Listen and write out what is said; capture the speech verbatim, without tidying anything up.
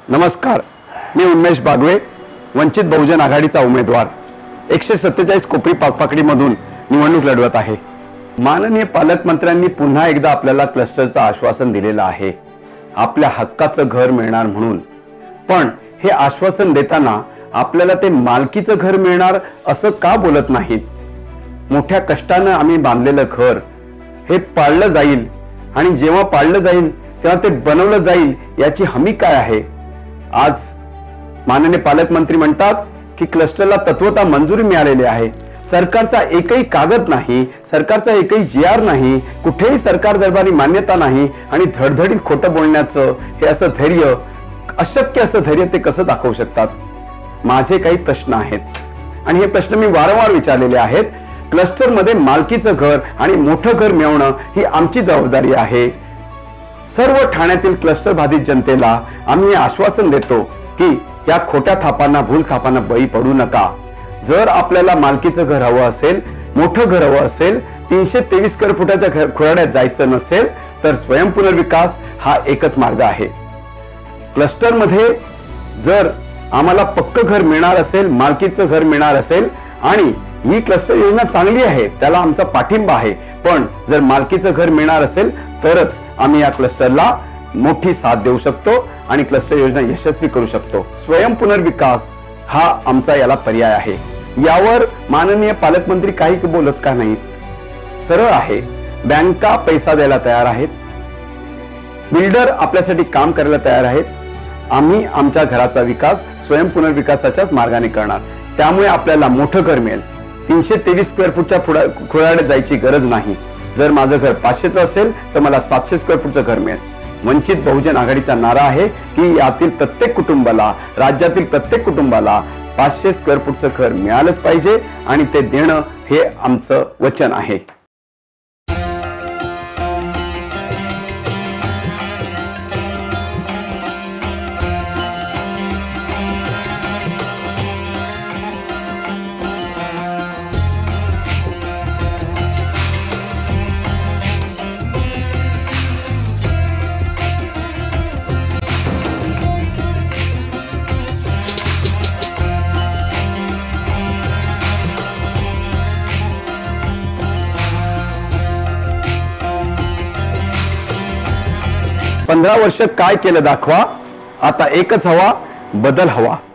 नमस्कार, मी उन्मेष बागवे, वंचित बहुजन आघाडीचा उमेदवार एकशे सत्तेचाळीस कोपरी पाचपाकडीमधून निवडणूक लढवत आहे। माननीय पालकमंत्र्यांनी पुन्हा एकदा आपल्याला क्लस्टरचं आश्वासन दिलेलं आहे, आपल्या हक्काचं घर मिळणार म्हणून। पण हे आश्वासन देताना आपल्याला ते मालकीचं घर मिळणार असं का बोलत नाहीत? मोठ्या कष्टाने आम्ही बांधलेलं घर हे पाळलं जाईल आणि जेव्हा पाळलं जाईल तेव्हा ते बनवलं जाईल याची हमी काय आहे? आज माननीय पालकमंत्री म्हणतात की क्लस्टरला तत्वता मंजुरी मिळालेली आहे। सरकारचा एकही कागद नाही, सरकारचा एकही जी आर नाही, कुठेही सरकार दरबारी मान्यता नाही आणि धडधडीत खोटं बोलण्याचं हे असं धैर्य, अशक्य असं धैर्य ते कसं दाखवू शकतात? माझे काही प्रश्न आहेत आणि हे प्रश्न मी वारंवार विचारलेले आहेत। क्लस्टर मध्ये मालकीचं घर आणि मोठं घर मिळवणं ही आमची जबाबदारी आहे। सर्व ठाण्यातील क्लस्टर बाधित जनतेला आम्ही हे आश्वासन देतो की या खोट्या थापांना, भूल थापांना बळी पडू नका। जर आपल्याला मालकीचं घर हवं असेल, मोठं घर हवं असेल, तीनशे तेवीस स्क्वेअर फुटाच्या खोराड्यात जायचं नसेल तर स्वयं पुनर्विकास हा एकच मार्ग आहे। क्लस्टर मध्ये जर आम्हाला पक्क घर मिळणार असेल, मालकीचं घर मिळणार असेल आणि ही क्लस्टर योजना चांगली आहे, त्याला आमचा पाठिंबा आहे, पण जर मालकीचं घर मिळणार असेल तरच आम्ही या क्लस्टरला मोठी साथ देऊ शकतो आणि क्लस्टर योजना यशस्वी करू शकतो। स्वयं पुनर्विकास हा आमचा याला पर्याय आहे। यावर माननीय पालकमंत्री काही बोलत का नाहीत? सरळ आहे, बँका पैसा द्यायला तयार आहेत, बिल्डर आपल्यासाठी काम करायला तयार आहेत। आम्ही आमच्या घराचा विकास स्वयं पुनर्विकासाच्याच मार्गाने करणार, त्यामुळे आपल्याला मोठं घर मिळेल। तीनशे तेवीस स्क्वेअर फुटच्या खोराड्यात जायची गरज नाही। जर माझं घर पाचशेचं असेल तर मला सातशे स्क्वेअर फुटचं घर मिळेल। वंचित बहुजन आघाडीचा नारा आहे की यातील प्रत्येक कुटुंबाला, राज्यातील प्रत्येक कुटुंबाला पाचशे स्क्वेअर फुटचं घर मिळालंच पाहिजे आणि ते देणं हे आमचं वचन आहे। पंधरा वर्ष काय केलं दाखवा, आता एकच हवा, बदल हवा।